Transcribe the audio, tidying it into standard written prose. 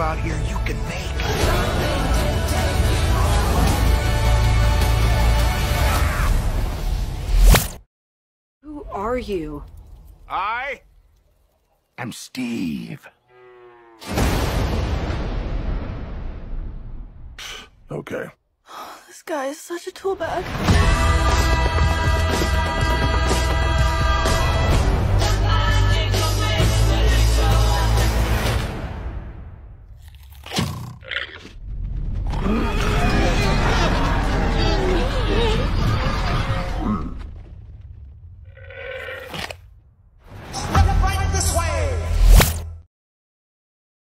out here you can make. Who are you? I am Steve. Okay. This guy is such a tool bag.